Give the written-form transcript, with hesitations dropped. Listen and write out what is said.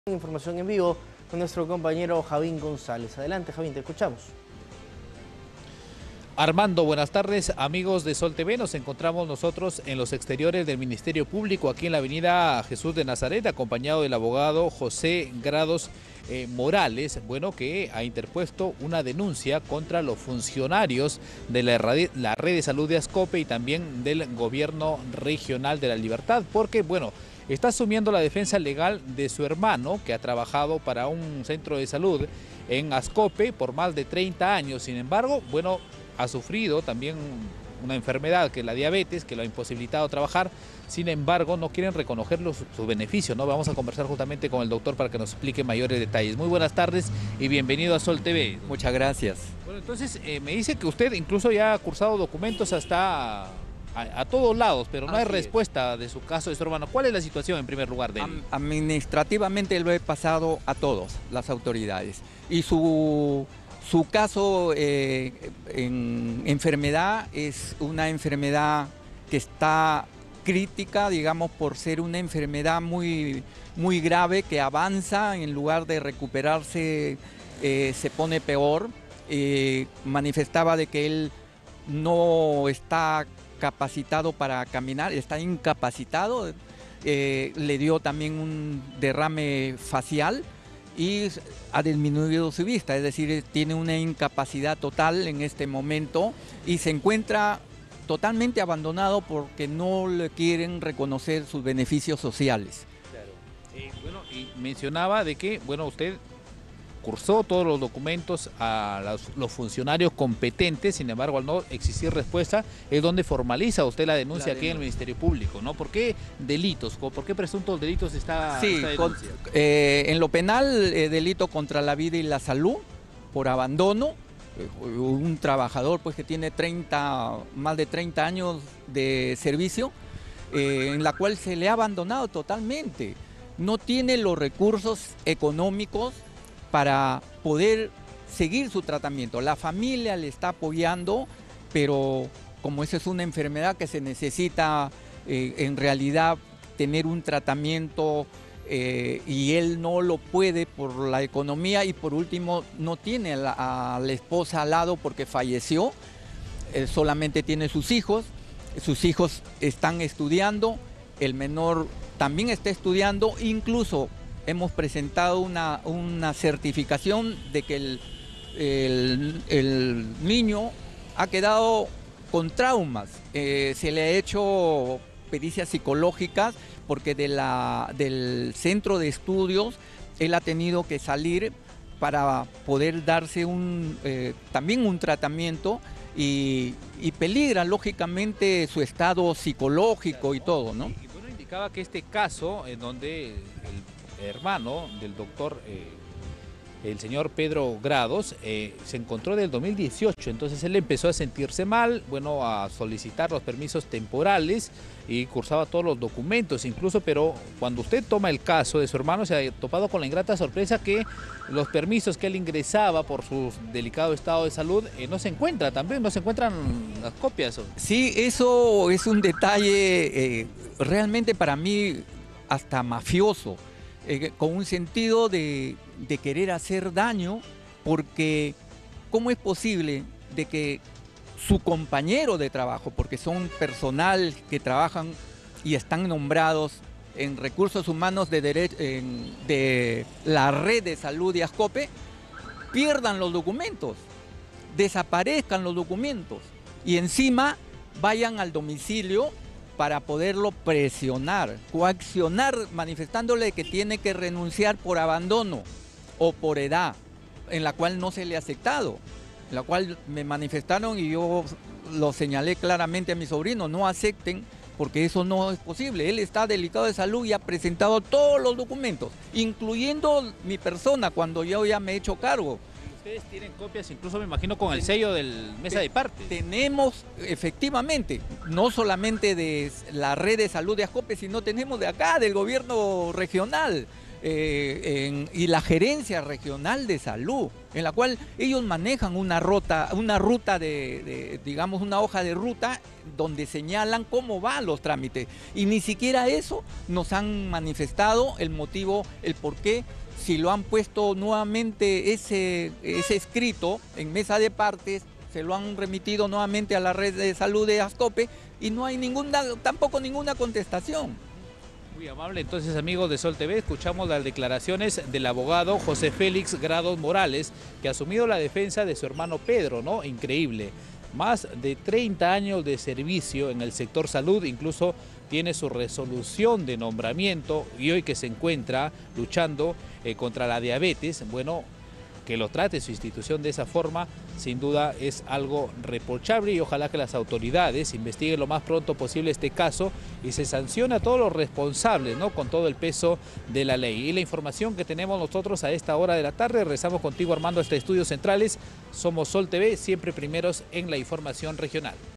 Información en vivo con nuestro compañero Javín González. Adelante, Javín, te escuchamos. Armando, buenas tardes, amigos de Sol TV. Nos encontramos nosotros en los exteriores del Ministerio Público, aquí en la avenida Jesús de Nazaret, acompañado del abogado José Grados Morales, que ha interpuesto una denuncia contra los funcionarios de la red de salud de Ascope y también del gobierno regional de La Libertad, porque, está asumiendo la defensa legal de su hermano, que ha trabajado para un centro de salud en Ascope por más de 30 años. Sin embargo, ha sufrido también una enfermedad, que es la diabetes, que lo ha imposibilitado trabajar. Sin embargo, no quieren reconocer sus beneficios, ¿no? Vamos a conversar justamente con el doctor para que nos explique mayores detalles. Muy buenas tardes y bienvenido a Sol TV. Muchas gracias. Entonces, me dice que usted incluso ya ha cursado documentos hasta a todos lados, pero no hay respuesta de su caso de su hermano. ¿Cuál es la situación en primer lugar de él? Administrativamente lo he pasado a todas las autoridades y su caso en enfermedad es una enfermedad que está crítica, digamos, por ser una enfermedad muy, muy grave, que avanza, en lugar de recuperarse se pone peor. Manifestaba de que él no está capacitado para caminar, está incapacitado, le dio también un derrame facial y ha disminuido su vista, es decir, tiene una incapacidad total en este momento y se encuentra totalmente abandonado porque no le quieren reconocer sus beneficios sociales. Claro. Y mencionaba de que, usted cursó todos los documentos a los funcionarios competentes. Sin embargo, al no existir respuesta, es donde formaliza usted la denuncia aquí en el Ministerio Público, ¿no? ¿Por qué delitos? ¿Por qué presuntos delitos esta denuncia? En lo penal, delito contra la vida y la salud por abandono. Un trabajador que tiene más de 30 años de servicio, en la cual se le ha abandonado totalmente. No tiene los recursos económicos para poder seguir su tratamiento. La familia le está apoyando, pero como esa es una enfermedad que se necesita en realidad tener un tratamiento y él no lo puede por la economía, y por último no tiene a la esposa al lado porque falleció, solamente tiene sus hijos están estudiando, el menor también está estudiando, incluso hemos presentado una certificación de que el niño ha quedado con traumas. Se le ha hecho pericias psicológicas porque del centro de estudios él ha tenido que salir para poder darse también un tratamiento y peligra lógicamente su estado psicológico y todo, ¿no? Indicaba que este caso en donde el hermano del doctor, el señor Pedro Grados, se encontró del 2018, entonces él empezó a sentirse mal, a solicitar los permisos temporales y cursaba todos los documentos incluso, pero cuando usted toma el caso de su hermano se ha topado con la ingrata sorpresa que los permisos que él ingresaba por su delicado estado de salud no se encuentran las copias. Sí, eso es un detalle realmente para mí hasta mafioso. Con un sentido de querer hacer daño, porque ¿cómo es posible de que su compañero de trabajo, porque son personal que trabajan y están nombrados en recursos humanos de la red de salud de Ascope, pierdan los documentos, desaparezcan los documentos y encima vayan al domicilio para poderlo presionar, coaccionar, manifestándole que tiene que renunciar por abandono o por edad, en la cual no se le ha aceptado, en la cual me manifestaron y yo lo señalé claramente a mi sobrino: no acepten, porque eso no es posible. Él está delicado de salud y ha presentado todos los documentos, incluyendo mi persona, cuando yo ya me he hecho cargo. Ustedes tienen copias, incluso me imagino con el sello del mesa de partes. Tenemos, efectivamente, no solamente de la red de salud de Ascope, sino tenemos de acá, del gobierno regional. y la Gerencia Regional de Salud, en la cual ellos manejan una ruta digamos, una hoja de ruta donde señalan cómo van los trámites. Y ni siquiera eso nos han manifestado el motivo, el por qué, si lo han puesto nuevamente ese escrito en mesa de partes, se lo han remitido nuevamente a la red de salud de Ascope y no hay tampoco ninguna contestación. Muy amable, entonces amigos de Sol TV, escuchamos las declaraciones del abogado José Félix Grados Morales, que ha asumido la defensa de su hermano Pedro, ¿no? Increíble. Más de 30 años de servicio en el sector salud, incluso tiene su resolución de nombramiento y hoy que se encuentra luchando contra la diabetes, bueno, que lo trate su institución de esa forma, sin duda es algo reprochable y ojalá que las autoridades investiguen lo más pronto posible este caso y se sancione a todos los responsables, ¿no? Con todo el peso de la ley. Y la información que tenemos nosotros a esta hora de la tarde, regresamos contigo Armando hasta Estudios Centrales. Somos Sol TV, siempre primeros en la información regional.